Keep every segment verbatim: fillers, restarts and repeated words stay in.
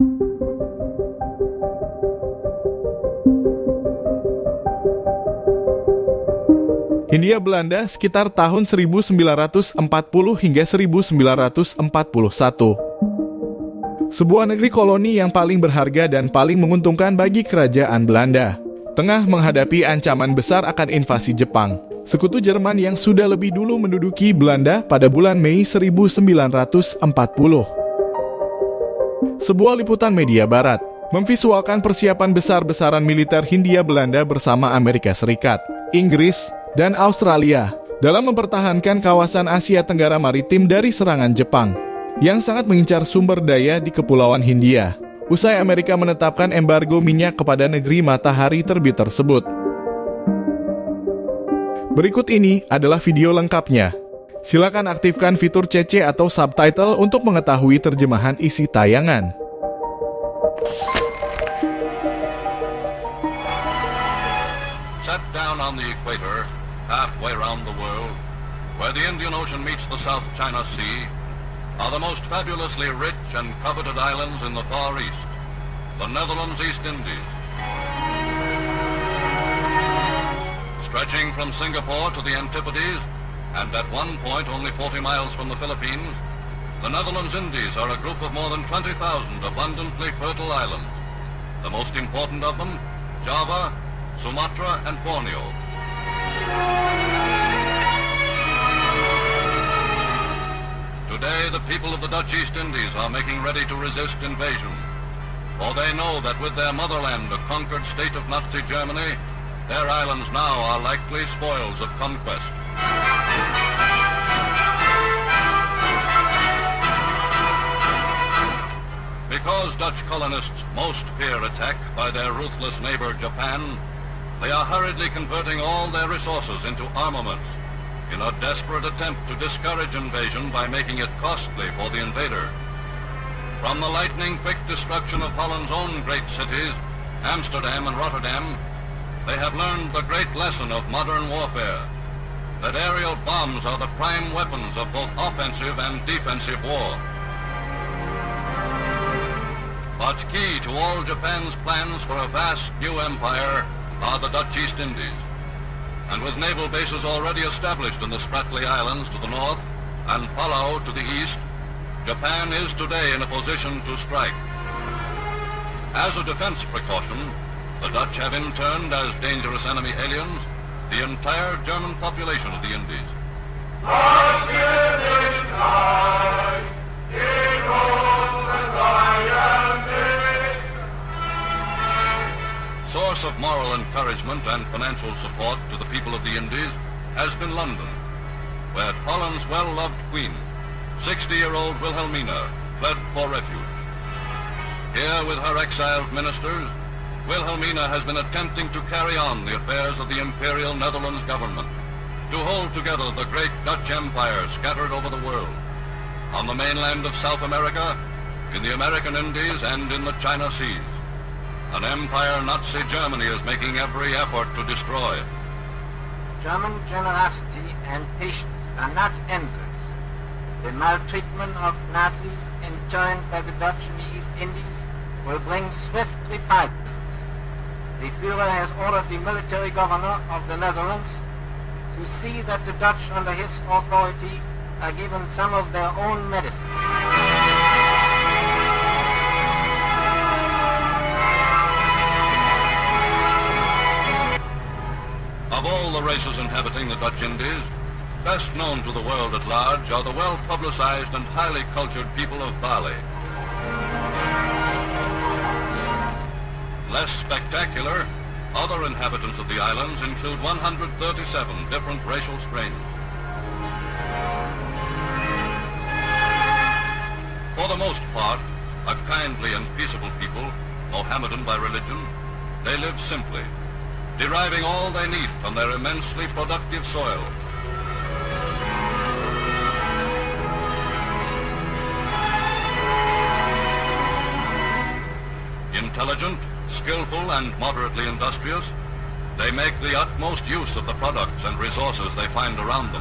Hindia Belanda sekitar tahun seribu sembilan ratus empat puluh hingga seribu sembilan ratus empat puluh satu. Sebuah negeri koloni yang paling berharga dan paling menguntungkan bagi kerajaan Belanda. Tengah menghadapi ancaman besar akan invasi Jepang, sekutu Jerman yang sudah lebih dulu menduduki Belanda pada bulan Mei seribu sembilan ratus empat puluh. Sebuah liputan media barat memvisualkan persiapan besar-besaran militer Hindia Belanda bersama Amerika Serikat, Inggris, dan Australia dalam mempertahankan kawasan Asia Tenggara Maritim dari serangan Jepang yang sangat mengincar sumber daya di Kepulauan Hindia, usai Amerika menetapkan embargo minyak kepada negeri matahari terbit tersebut. Berikut ini adalah video lengkapnya. Silakan aktifkan fitur C C atau subtitle untuk mengetahui terjemahan isi tayangan. Set down on the equator, halfway around the world, where the Indian Ocean meets the South China Sea, are the most fabulously rich and coveted islands in the Far East, the Netherlands East Indies. Stretching from Singapore to the Antipodes, and at one point only forty miles from the Philippines, the Netherlands Indies are a group of more than twenty thousand abundantly fertile islands. The most important of them, Java, Sumatra, and Borneo. Today, the people of the Dutch East Indies are making ready to resist invasion, for they know that with their motherland a conquered state of Nazi Germany, their islands now are likely spoils of conquest. Because Dutch colonists most fear attack by their ruthless neighbor Japan, they are hurriedly converting all their resources into armaments, in a desperate attempt to discourage invasion by making it costly for the invader. From the lightning-quick destruction of Holland's own great cities, Amsterdam and Rotterdam, they have learned the great lesson of modern warfare, that aerial bombs are the prime weapons of both offensive and defensive war. But key to all Japan's plans for a vast new empire are the Dutch East Indies. And with naval bases already established in the Spratly Islands to the north and Palau to the east, Japan is today in a position to strike. As a defense precaution, the Dutch have interned as dangerous enemy aliens the entire German population of the Indies. Source of moral encouragement and financial support to the people of the Indies has been London, where Holland's well-loved queen, sixty-year-old Wilhelmina, fled for refuge. Here with her exiled ministers, Wilhelmina has been attempting to carry on the affairs of the Imperial Netherlands government, to hold together the great Dutch Empire scattered over the world, on the mainland of South America, in the American Indies, and in the China Seas. An empire Nazi Germany is making every effort to destroy. German generosity and patience are not endless. The maltreatment of Nazis interned by the Dutch in the East Indies will bring swift reprisals. The Führer has ordered the military governor of the Netherlands to see that the Dutch under his authority are given some of their own medicine. Of all the races inhabiting the Dutch Indies, best known to the world at large are the well-publicized and highly cultured people of Bali. Less spectacular, other inhabitants of the islands include one hundred thirty-seven different racial strains. For the most part, a kindly and peaceable people, Mohammedan by religion, they live simply, deriving all they need from their immensely productive soil. Intelligent, skillful, and moderately industrious, they make the utmost use of the products and resources they find around them.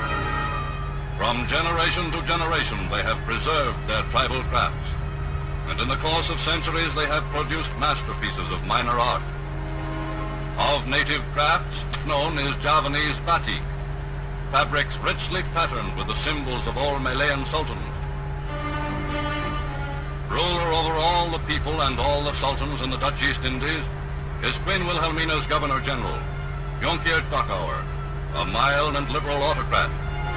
From generation to generation, they have preserved their tribal crafts, and and in the course of centuries they have produced masterpieces of minor art. Of native crafts, known is Javanese batik, fabrics richly patterned with the symbols of all Malayan sultans. Ruler over all the people and all the sultans in the Dutch East Indies is Queen Wilhelmina's Governor-General, Jonkheer Takauer, a mild and liberal autocrat.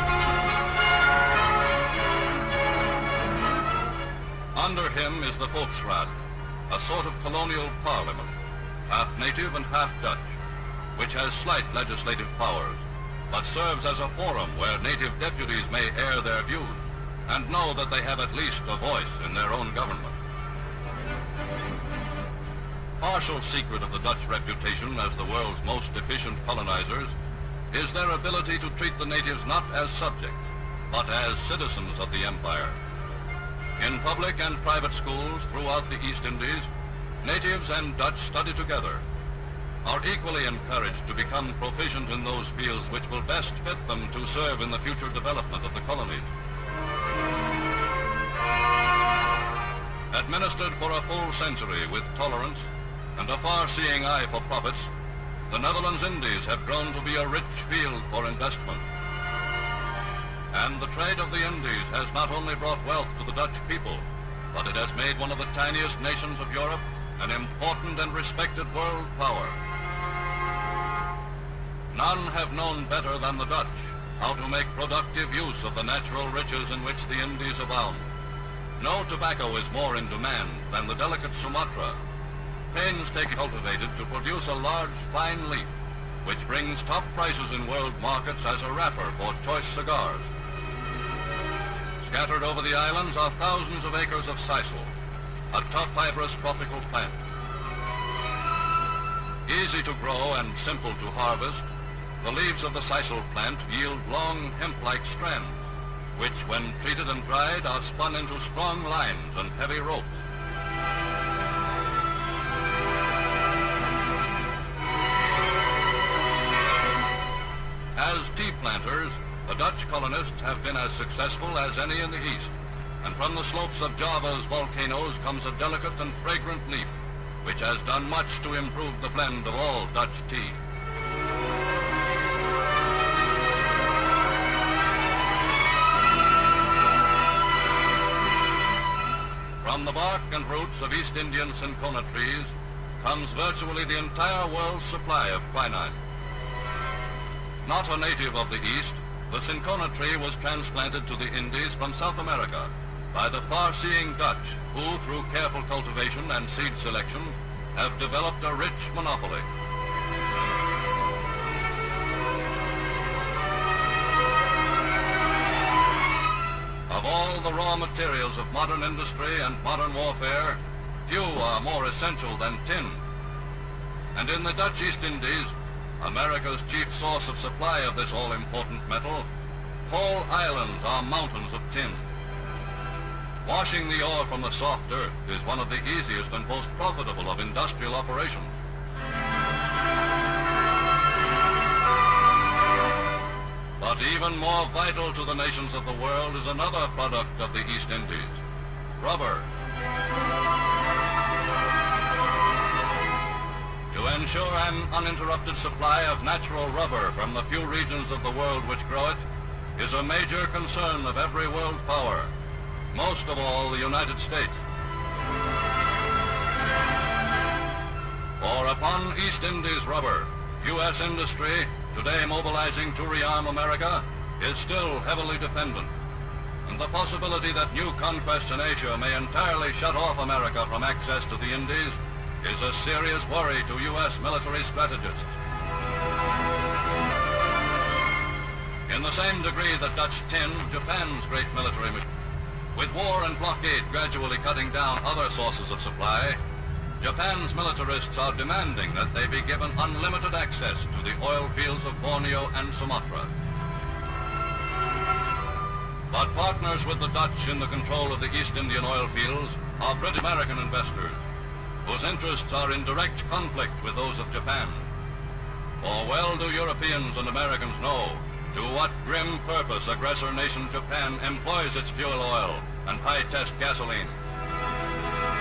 Under him is the Volksraad, a sort of colonial parliament, half native and half Dutch, which has slight legislative powers, but serves as a forum where native deputies may air their views and know that they have at least a voice in their own government. Partial secret of the Dutch reputation as the world's most efficient colonizers is their ability to treat the natives not as subjects, but as citizens of the empire. In public and private schools throughout the East Indies, natives and Dutch study together, are equally encouraged to become proficient in those fields which will best fit them to serve in the future development of the colonies. Administered for a full century with tolerance and a far-seeing eye for profits, the Netherlands Indies have grown to be a rich field for investment. And the trade of the Indies has not only brought wealth to the Dutch people, but it has made one of the tiniest nations of Europe an important and respected world power. None have known better than the Dutch how to make productive use of the natural riches in which the Indies abound. No tobacco is more in demand than the delicate Sumatra, painstakingly cultivated to produce a large, fine leaf, which brings top prices in world markets as a wrapper for choice cigars. Scattered over the islands are thousands of acres of sisal, a tough fibrous tropical plant. Easy to grow and simple to harvest, the leaves of the sisal plant yield long hemp-like strands, which when treated and dried are spun into strong lines and heavy ropes. As tea planters, the Dutch colonists have been as successful as any in the East, and from the slopes of Java's volcanoes comes a delicate and fragrant leaf, which has done much to improve the blend of all Dutch tea. From the bark and roots of East Indian cinchona trees comes virtually the entire world's supply of quinine. Not a native of the East, the cinchona tree was transplanted to the Indies from South America by the far-seeing Dutch, who, through careful cultivation and seed selection, have developed a rich monopoly. Of all the raw materials of modern industry and modern warfare, few are more essential than tin. And in the Dutch East Indies, America's chief source of supply of this all-important metal, whole islands are mountains of tin. Washing the ore from the soft earth is one of the easiest and most profitable of industrial operations. But even more vital to the nations of the world is another product of the East Indies, rubber. To ensure an uninterrupted supply of natural rubber from the few regions of the world which grow it is a major concern of every world power, most of all the United States. For upon East Indies rubber, U S industry, today mobilizing to rearm America, is still heavily dependent. And the possibility that new conquests in Asia may entirely shut off America from access to the Indies is a serious worry to U S military strategists. In the same degree that Dutch tin, Japan's great military machine, with war and blockade gradually cutting down other sources of supply, Japan's militarists are demanding that they be given unlimited access to the oil fields of Borneo and Sumatra. But partners with the Dutch in the control of the East Indian oil fields are British American investors, whose interests are in direct conflict with those of Japan. For well do Europeans and Americans know to what grim purpose aggressor nation Japan employs its fuel oil and high-test gasoline.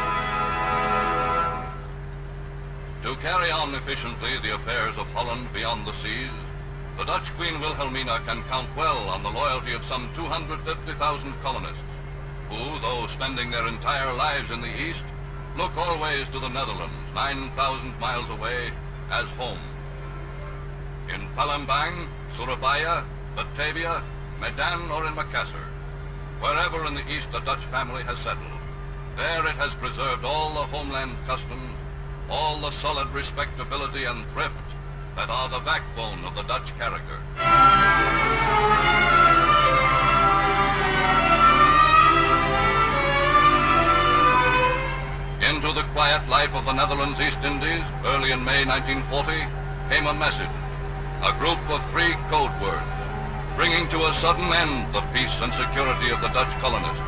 on efficiently the affairs of Holland beyond the seas, the Dutch Queen Wilhelmina can count well on the loyalty of some two hundred fifty thousand colonists, who, though spending their entire lives in the East, look always to the Netherlands, nine thousand miles away, as home. In Palembang, Surabaya, Batavia, Medan, or in Makassar, wherever in the East a Dutch family has settled, there it has preserved all the homeland customs, all the solid respectability and thrift that are the backbone of the Dutch character. Into the quiet life of the Netherlands East Indies, early in May nineteen forty, came a message, a group of three code words, bringing to a sudden end the peace and security of the Dutch colonists.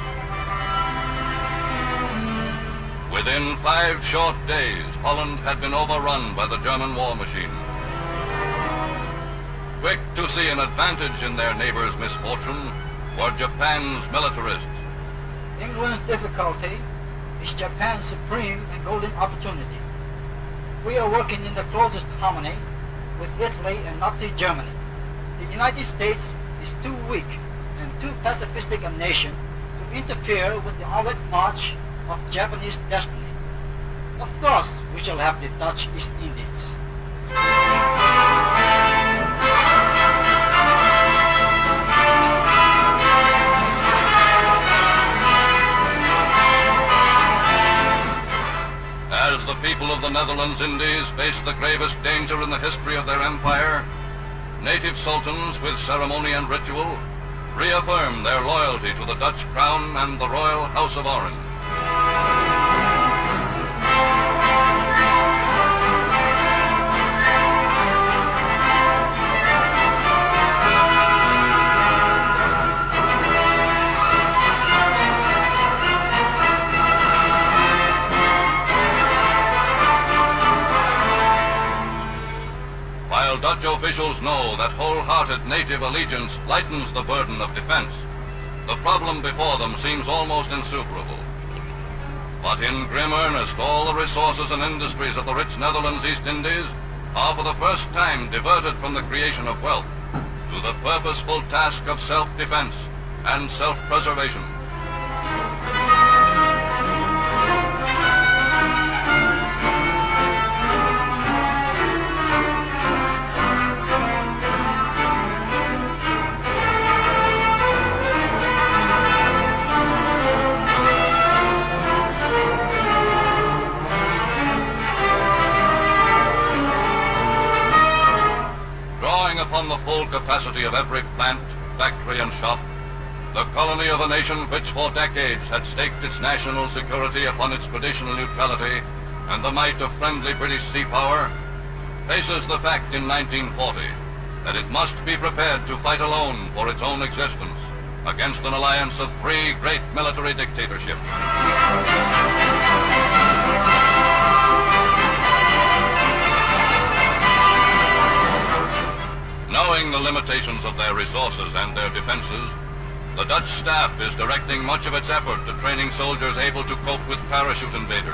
Within five short days, Holland had been overrun by the German war machine. Quick to see an advantage in their neighbors' misfortune were Japan's militarists. England's difficulty is Japan's supreme and golden opportunity. We are working in the closest harmony with Italy and Nazi Germany. The United States is too weak and too pacifistic a nation to interfere with the onward march of Japanese destiny. Of course, we shall have the Dutch East Indies. As the people of the Netherlands Indies faced the gravest danger in the history of their empire, native sultans with ceremony and ritual reaffirmed their loyalty to the Dutch crown and the royal House of Orange. Dutch officials know that wholehearted native allegiance lightens the burden of defense. The problem before them seems almost insuperable. But in grim earnest, all the resources and industries of the rich Netherlands East Indies are for the first time diverted from the creation of wealth to the purposeful task of self-defense and self-preservation. Upon the full capacity of every plant, factory and shop, the colony of a nation which for decades had staked its national security upon its traditional neutrality and the might of friendly British sea power, faces the fact in nineteen forty that it must be prepared to fight alone for its own existence against an alliance of three great military dictatorships. Knowing the limitations of their resources and their defenses, the Dutch staff is directing much of its effort to training soldiers able to cope with parachute invaders.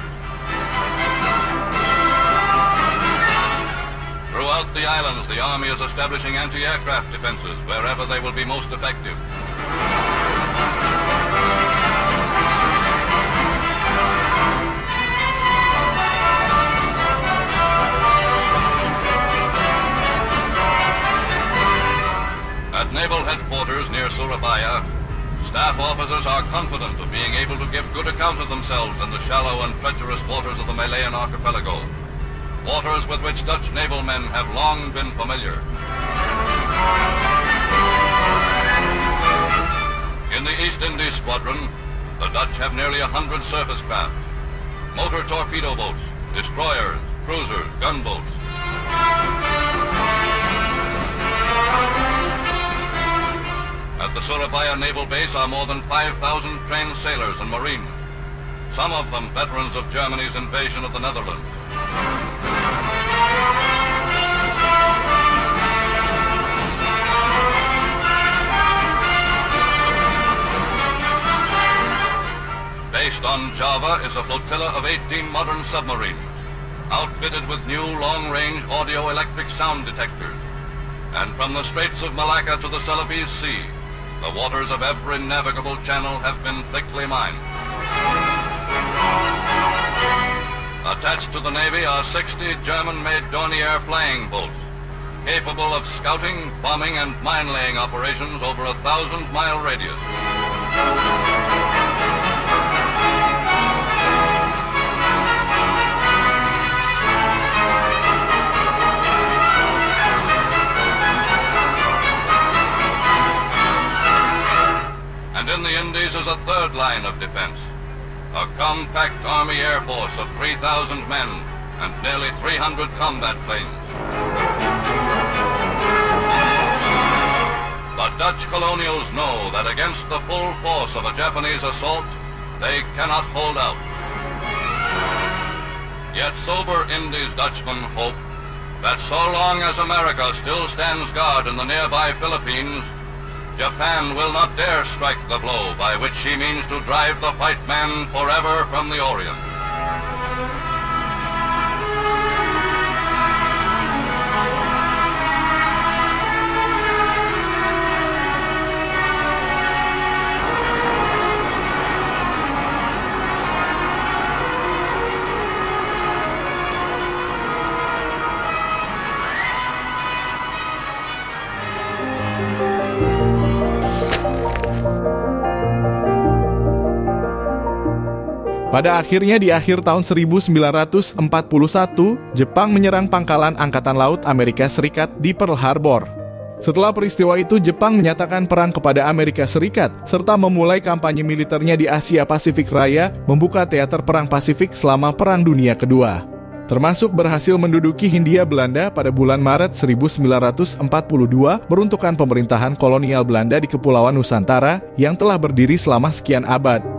Throughout the islands, the Army is establishing anti-aircraft defenses wherever they will be most effective. At naval headquarters near Surabaya, staff officers are confident of being able to give good account of themselves in the shallow and treacherous waters of the Malayan archipelago, waters with which Dutch naval men have long been familiar. In the East Indies Squadron, the Dutch have nearly a hundred surface craft, motor torpedo boats, destroyers, cruisers, gunboats. At the Surabaya Naval Base are more than five thousand trained sailors and marines, some of them veterans of Germany's invasion of the Netherlands. Based on Java is a flotilla of eighteen modern submarines, outfitted with new long-range audio-electric sound detectors. And from the Straits of Malacca to the Celebes Sea, the waters of every navigable channel have been thickly mined. Attached to the Navy are sixty German-made Dornier flying boats, capable of scouting, bombing, and mine-laying operations over a thousand-mile radius. And in the Indies is a third line of defense, a compact Army Air Force of three thousand men and nearly three hundred combat planes. The Dutch colonials know that against the full force of a Japanese assault, they cannot hold out. Yet sober Indies Dutchmen hope that so long as America still stands guard in the nearby Philippines, Japan will not dare strike the blow by which she means to drive the white man forever from the Orient. Pada akhirnya di akhir tahun seribu sembilan ratus empat puluh satu, Jepang menyerang pangkalan Angkatan Laut Amerika Serikat di Pearl Harbor. Setelah peristiwa itu, Jepang menyatakan perang kepada Amerika Serikat, serta memulai kampanye militernya di Asia Pasifik Raya, membuka teater Perang Pasifik selama Perang Dunia Kedua. Termasuk berhasil menduduki Hindia Belanda pada bulan Maret seribu sembilan ratus empat puluh dua, meruntuhkan pemerintahan kolonial Belanda di Kepulauan Nusantara yang telah berdiri selama sekian abad.